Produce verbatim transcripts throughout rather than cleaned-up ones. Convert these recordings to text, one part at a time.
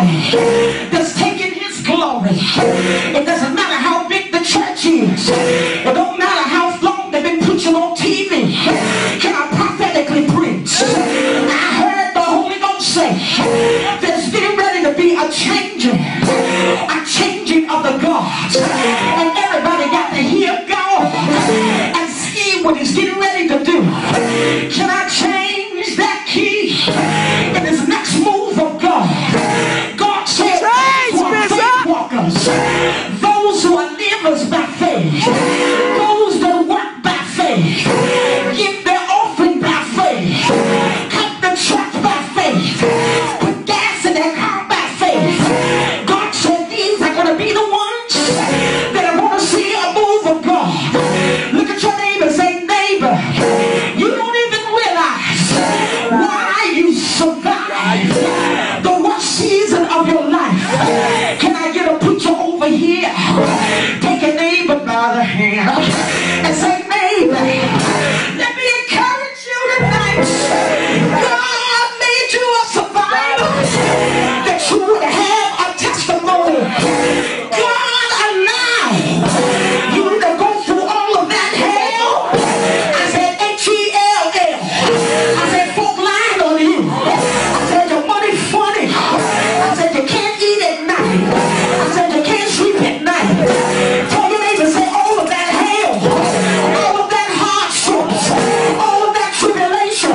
anybody that's taking his glory. It doesn't matter how big the church is. It don't matter how long they've been preaching on T V. Can I prophetically preach? I heard the Holy Ghost say there's getting ready to be a changing, a changing of the gods. And everybody got to hear God and see what he's getting ready to do. Can I change that key in his next move of God? God said, faith walkers, those who are livers by faith, those that work by faith, give their offering by faith, cut the church by faith, put gas in their car by faith. God said these are going to be the ones that are going to see a move of God. Look at your neighbor, say, neighbor, you don't even realize why you survive the worst season of your life. Can I get a preacher over here? Take a neighbor by the hand and say, neighbor, let me encourage you tonight. God made you a survivor, that you would have a testimony. God allowed you to go through all of that hell. I said H E L L. I said folk lying on you. I said your money funny. I said you can't eat at night. I said you can't sleep at night. Tell your neighbor, say all of that hell, all of that hardships, all of that tribulation,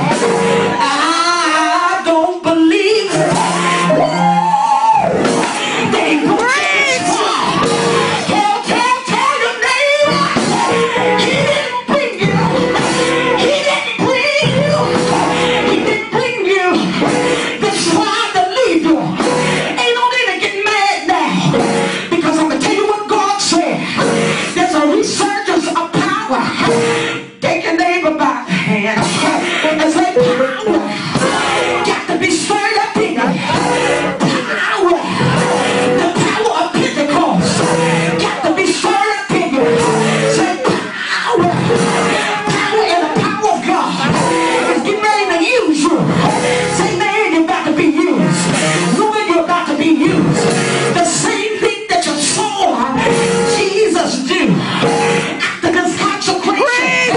I don't believe it. They put this far. Tell, tell, tell your neighbor, he didn't bring you. He didn't bring you. He didn't bring you this far to leave you. Ain't no need to get mad now, because I'm gonna tell you what God said. There's a resurgence of power. Take your neighbor by the hand and say, power got to be stirred up in you. Power, the power of Pentecost got to be stirred up in you. Say, power, power and the power of God is getting ready to use you. Say, man, you're about to be used. Woman, you're about to be used. The same thing that you saw Jesus do after this consecration.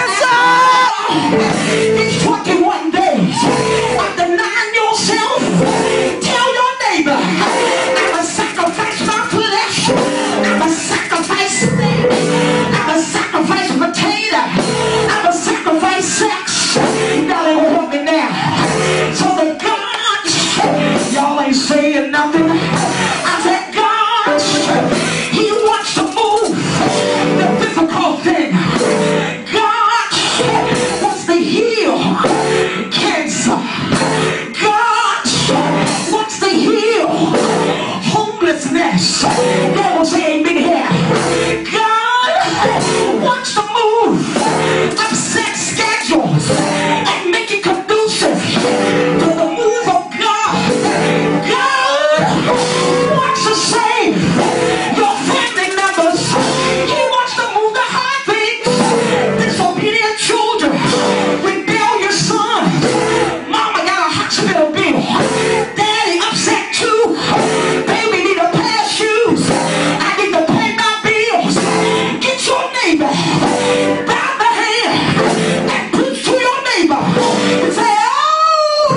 It's twenty-one days of denying yourself. Tell your neighbor, I'm a sacrifice my flesh. I'm a sacrifice snake. I'm a sacrifice potato. I'm a sacrifice sex. Y'all ain't gonna help me now. So the God, y'all ain't saying nothing. I said, God, he wants to move the physical thing. God wants to heal cancer. God wants to heal homelessness. That will say amen here. God wants to move upset schedules and make it conducive to the move of God. God wants to save your family members. He wants to move the hard things. Disobedient children, rebellious son. Mama got a hospital bill. Daddy upset too. Baby need a pair of shoes. I need to pay my bills. Get your neighbor by the hand and preach to your neighbor and say, oh,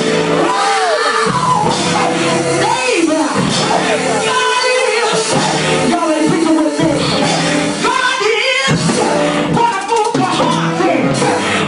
oh, neighbor, God is, y'all ain't preaching with me. God is gonna move the hard things.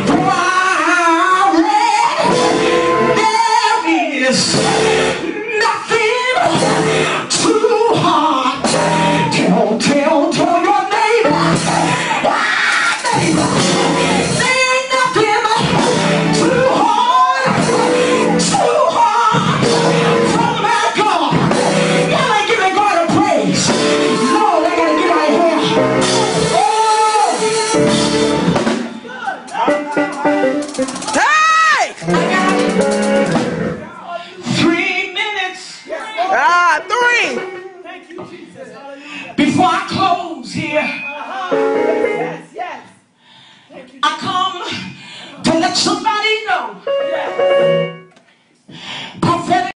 There is nothing too hard. Tell, tell, tell your neighbor, ah, neighbor, there ain't nothing too hard, too hard for my God. Y'all ain't giving God a praise. Lord, I gotta get out of here. Hey! Three minutes Ah, three. before I close here. Yes, yes. I come to let somebody